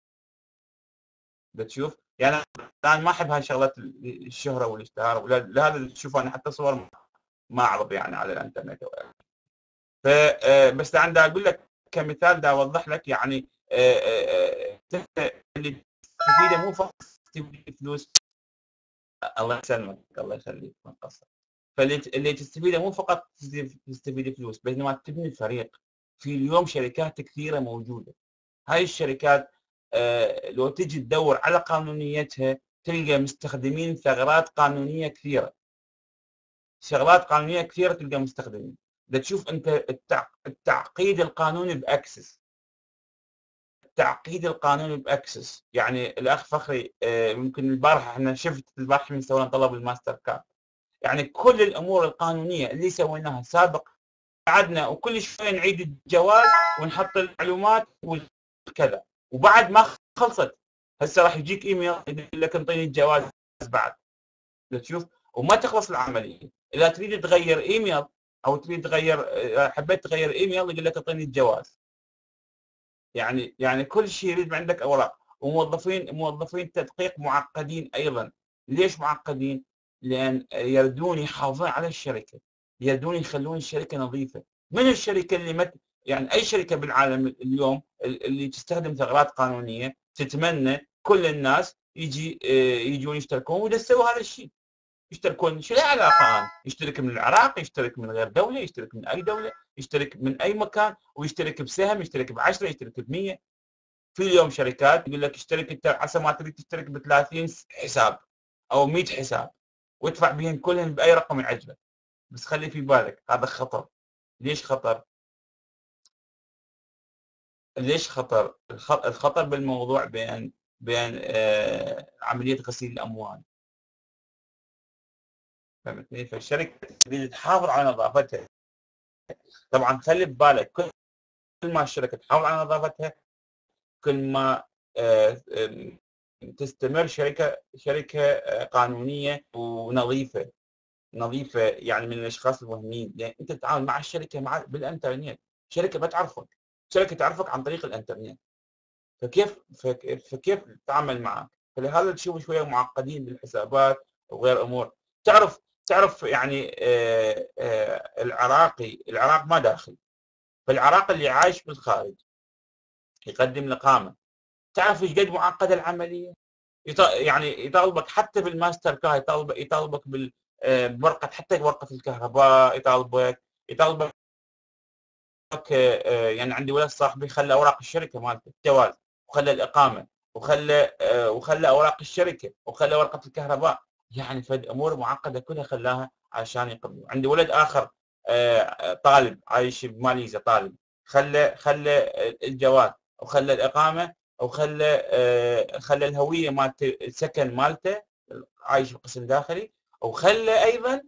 بتشوف يعني انا ما احب هاي الشغلات الشهره والاشتهار، لهذا تشوف انا حتى صور ما اعرض يعني على الانترنت. بس انا اقول لك كمثال، دا اوضح لك يعني اللي تستفيده مو فقط تستفيد فلوس. الله يسلمك، الله يخليك، ما تقصر. فاللي تستفيده مو فقط تستفيد فلوس، بينما تبني فريق. في اليوم شركات كثيره موجوده. هاي الشركات لو تجي تدور على قانونيتها تلقى مستخدمين ثغرات قانونيه كثيره، شغلات قانونيه كثيره تلقى مستخدمين. تشوف انت التعقيد القانوني باكسس. يعني الاخ فخري ممكن البارحه احنا شفت البارحه من سوينا طلب الماستر كارد. يعني كل الامور القانونيه اللي سويناها سابق قعدنا وكل شويه نعيد الجواز ونحط المعلومات وكذا، وبعد ما خلصت هسه راح يجيك ايميل يقول لك انطيني الجواز بعد. تشوف وما تخلص العمليه. اذا تريد تغير ايميل او تريد تغير حبيت تغير ايميل يقول لك اعطيني الجواز. يعني كل شيء يريد عندك اوراق. وموظفين تدقيق معقدين ايضا. ليش معقدين؟ لان يردون يحافظون على الشركه، يردون يخلون الشركه نظيفه. من الشركه اللي يعني اي شركه بالعالم اليوم اللي تستخدم ثغرات قانونيه تتمنى كل الناس يجون يشتركون، ودسوا هذا الشيء. يشتركون، شو له علاقه؟ انا يشترك من العراق، يشترك من غير دوله، يشترك من اي دوله، يشترك من اي مكان، ويشترك بسهم، يشترك ب10، يشترك ب100. في اليوم شركات يقول لك اشترك انت عسى ما تريد تشترك ب30 حساب او 100 حساب، وادفع بهم كلهم باي رقم يعجبك. بس خلي في بالك هذا خطر. ليش خطر؟ ليش خطر؟ الخطر بالموضوع بين عمليه غسيل الاموال. فهمتني؟ فالشركه تريد تحافظ على نظافتها. طبعا خلي ببالك، كل ما الشركه تحافظ على نظافتها كل ما تستمر شركه قانونيه ونظيفه. نظيفه يعني من الاشخاص المهمين، لان انت تتعامل مع الشركه بالانترنت. شركه ما تعرفك، شركه تعرفك عن طريق الانترنت. فكيف تتعامل معك؟ فلهذا تشوف شويه معقدين بالحسابات وغير امور. تعرف يعني العراق ما داخل. فالعراق اللي عايش بالخارج يقدم الاقامه. تعرف ايش قد معقده العمليه؟ يعني يطالبك حتى بالماستر كارد، يطالبك بورقه، حتى ورقه الكهرباء، يطالبك يعني عندي ولد صاحبي خلى اوراق الشركه مالته الجواز، وخلى الاقامه، وخلى اوراق الشركه، وخلى ورقه الكهرباء. يعني فد امور معقده كلها خلاها عشان يقبلوا. عندي ولد اخر طالب عايش بماليزيا، طالب خلى الجواز، وخلى الاقامه، خلى الهويه مالته، السكن مالته، عايش بقسم داخلي، وخلى ايضا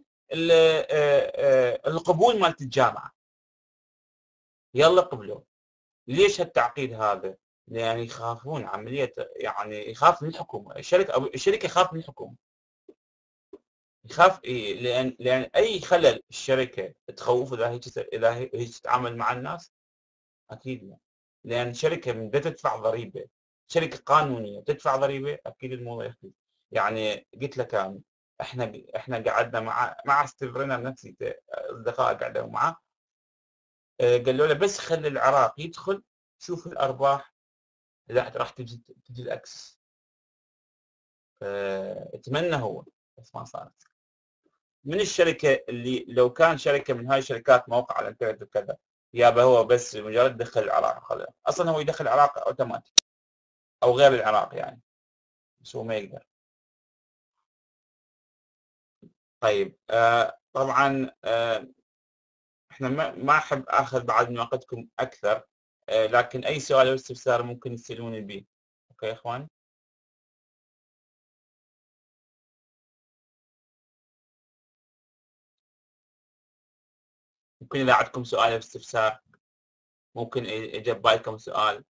القبول مالت الجامعه. يلا قبلوا. ليش هالتعقيد هذا؟ لان يخافون عمليه، يعني يخاف من الحكومه. الشركه يخاف من الحكومه، يخاف إيه؟ لان اي خلل الشركه تخوف اذا هي تتعامل مع الناس. اكيد لا. لان شركه من تدفع ضريبه، شركه قانونيه تدفع ضريبه، اكيد الموضوع يختلف. يعني قلت لك أنا، احنا قعدنا مع ستيف رينر نفسي، اصدقاء قعدوا معه، قالوا له بس خلي العراق يدخل، شوف الارباح، لا راح تجي الاكس. اتمنى هو، بس ما صارت. من الشركه اللي لو كان شركه من هاي الشركات موقع على الانترنت وكذا، يابا هو بس مجرد دخل العراق خليه. اصلا هو يدخل العراق اوتوماتيك او غير العراق يعني، بس هو ما يقدر. طيب طبعا احنا ما احب اخذ بعد من وقتكم اكثر، لكن اي سؤال او استفسار ممكن تسالوني به. اوكي يا اخوان. ممكن اذا عندكم سؤال او استفسار، ممكن اجى ببالكم سؤال